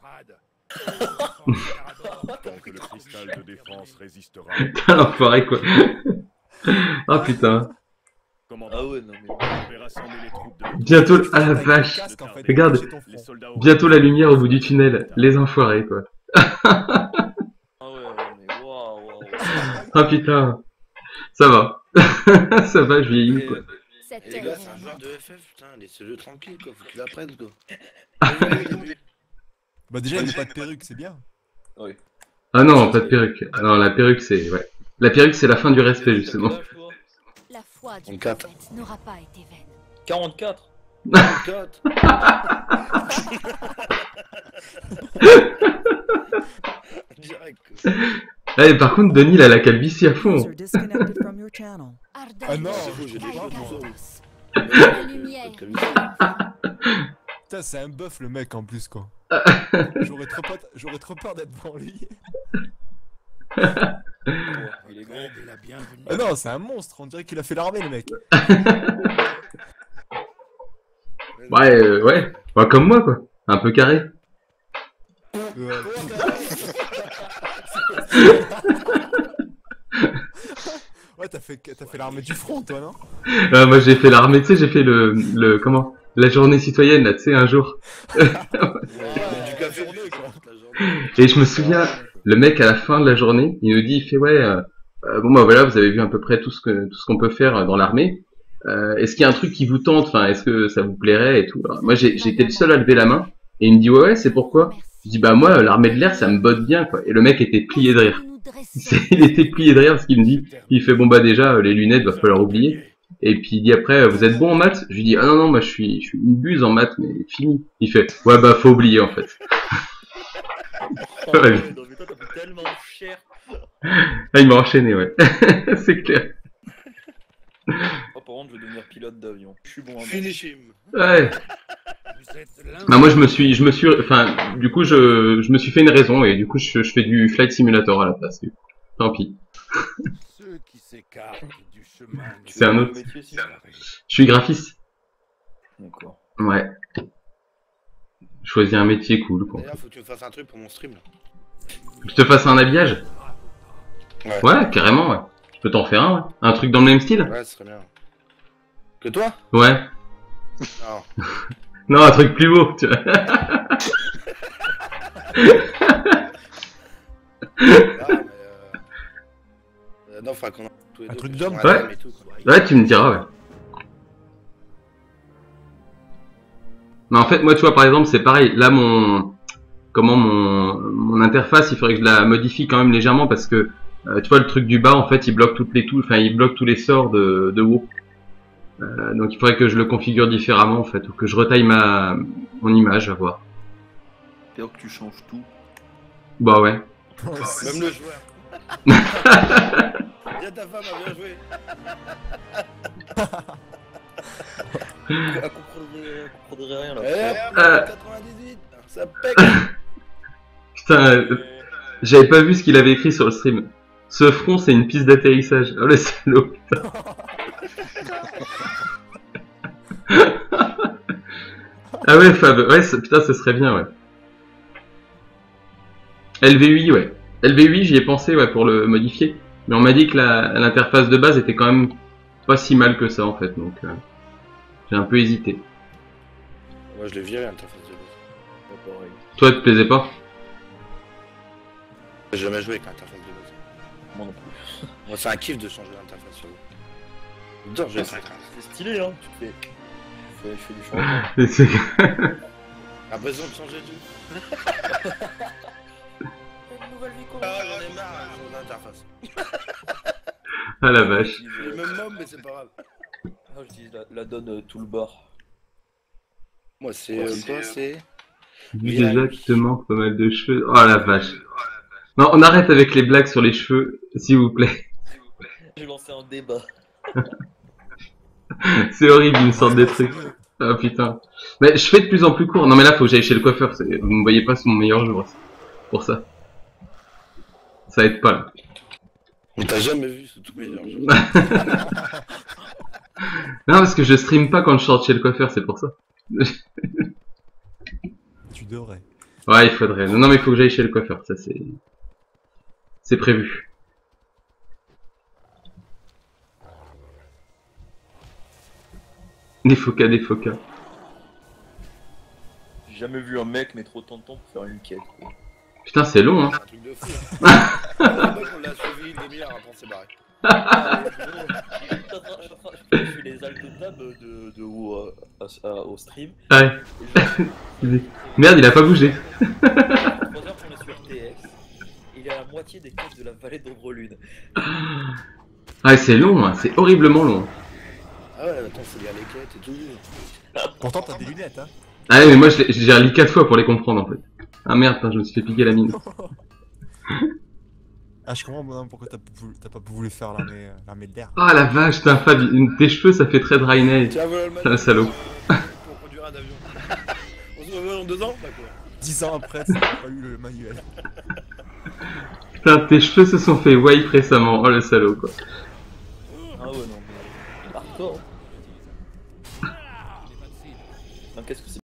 Tant que le cristal de défense résistera. Putain, l'enfoiré quoi. Ah putain. Commandant, Ah ouais, non mais... je vais rassembler les troupes de Bientôt, ah la vache. Casque, en fait, Regarde. cacher ton front. les soldats Bientôt la lumière au bout du tunnel. Les enfoirés quoi. Ah ouais, mais waouh, waouh. Ah putain. Ça va. Ça va, je vieillis quoi. Et les gars, c'est un joueur de FF, putain, laissez-le tranquille quoi, faut qu'il apprenne quoi. Bah déjà, il met pas de perruque, c'est bien. Oui. Ah non, pas de perruque. Non, la perruque c'est... Ouais. La perruque c'est la fin du respect justement. La foi du 24. prophète n'aura pas été vaine. 44. Cote. Direct quoi. Eh, par contre, Denis, il a la calvitie à fond. User disconnected from your channel. Ah non, j'ai des choses. La lumière. Putain, c'est un buff le mec en plus quoi. J'aurais trop peur d'être devant lui. Il est gros. la bienvenue. Ah non, c'est un monstre, on dirait qu'il a fait l'armée le mec. Ouais, ouais. Bah, comme moi quoi. Un peu carré. Ouais, t'as fait l'armée du front toi, non? Moi j'ai fait l'armée, tu sais, j'ai fait le comment? La journée citoyenne là, tu sais, un jour. Du café journée quoi. Et je me souviens, le mec à la fin de la journée, il nous dit, il fait ouais, bon bah voilà, vous avez vu à peu près tout ce qu'on peut faire dans l'armée. Est-ce qu'il y a un truc qui vous tente? Enfin, est-ce que ça vous plairait et tout? Alors, moi j'ai été le seul à lever la main et il me dit ouais, c'est pourquoi? Je dis bah moi l'armée de l'air ça me botte bien quoi. Et le mec était plié de rire. Il était plié de rire parce qu'il me dit, il fait bon bah déjà les lunettes va falloir oublier. Et puis il dit après vous êtes bon en maths? Je lui dis ah non non moi je suis une buse en maths mais fini. Il fait ouais bah faut oublier en fait. Oh, ouais, non mais toi t'as pris tellement cher. Ah il m'a enchaîné ouais. C'est clair. Oh, par contre, je vais devenir pilote d'avion. Je suis bon en maths. Finish him. Ouais. Bah moi je me suis enfin du coup je me suis fait une raison et du coup je fais du flight simulator à la place. Du coup. Tant pis. Ceux qui s'écartent du chemin. C'est un autre. Métier, si. Je suis graphiste. D'accord. Ouais. Choisis un métier cool quoi. D'ailleurs, faut que tu me fasses un truc pour mon stream là. Je te fasse un habillage? Ouais. Ouais, carrément ouais. Je peux t'en faire un ouais. Un truc dans le même style? Ouais, ce serait bien. Que toi? Ouais. Non. Non, un truc plus beau, tu vois. Ah, mais non, enfin qu'on a tous les Un deux truc qu'on d'homme, soit ouais. madame et tout, quoi. Ouais, tu me diras, ouais. Mais en fait, moi, tu vois, par exemple, c'est pareil. Là, mon interface, il faudrait que je la modifie quand même légèrement parce que, tu vois, le truc du bas, en fait, il bloque toutes les touches, enfin, il bloque tous les sorts de haut. Donc, il faudrait que je le configure différemment, en fait, ou que je retaille mon image, à voir. D'ailleurs que tu changes tout. Bah ouais. Même le joueur. Viens ta femme a bien joué. Elle comprendrait rien là. Eh, 98, ça pèque. Putain, j'avais pas vu ce qu'il avait écrit sur le stream. Ce front, c'est une piste d'atterrissage. Oh le salaud, putain. Ah ouais, Fab, ouais, putain, ce serait bien, ouais. LV8, ouais. LV8, j'y ai pensé, ouais, pour le modifier. Mais on m'a dit que l'interface de base était quand même pas si mal que ça, en fait, donc j'ai un peu hésité. Moi, je l'ai viré l'interface de base. Pas pareil. Toi, te plaisait pas? J'ai jamais joué avec l'interface de base. Moi non plus. Moi, c'est un kiff de changer l'interface sur vous. J'adore jouer avec l'interface. C'est stylé hein, tu fais. Je fais du changement. L'impression de changer tout. Une nouvelle vie Ah, j'en ai marre, hein, changer l'interface. Ah la vache. Le même mob, mais c'est pas grave. Ah, j'utilise la donne toolbar. Moi, c'est quoi, c'est. Exactement, pas mal de cheveux. Oh la vache. Non, on arrête avec les blagues sur les cheveux, s'il vous plaît. J'ai lancé un débat. C'est horrible, une sorte de truc. Ah putain. Mais je fais de plus en plus court. Non mais là, faut que j'aille chez le coiffeur. Vous me voyez pas sur mon meilleur jour. Pour ça. Ça aide pas là. On t'a jamais vu sous tous mes heures. Non, parce que je stream pas quand je sors de chez le coiffeur, c'est pour ça. Tu devrais. Ouais, il faudrait. Non, mais il faut que j'aille chez le coiffeur, ça c'est... C'est prévu. Des focas, des focas. J'ai jamais vu un mec mettre autant de temps pour faire une quête. Quoi. Putain, c'est long, hein. C'est un truc de fou. Hein. Le mec, on l'a suivi une demi-heure après, on s'est barré. Je fais les alt tab de haut au stream. Ouais. Merde, il a pas bougé. 3 heures qu'on est sur TS. Il est à la moitié des quêtes de la vallée d'Ombrelune. Ah, c'est long, hein. C'est horriblement long. Ah ouais, attends, faut lire les quêtes et tout. Pourtant, t'as des lunettes, hein. Ah ouais, mais moi j'ai relu 4 fois pour les comprendre en fait. Ah merde, putain, je me suis fait piquer la mine. Ah, je comprends maintenant pourquoi t'as pas voulu faire l'armée d'air. Ah la vache, putain, Fab, tes cheveux ça fait très dry night. Tiens, voilà le C'est un salaud. pour conduire un avion. On se revoit dans 2 ans, pas quoi. 10 ans après, t'as pas eu le manuel. Putain, tes cheveux se sont fait wipe récemment. Oh le salaud quoi. Ah ouais, non, mais. Hardcore. Non, qu'est-ce que c'est?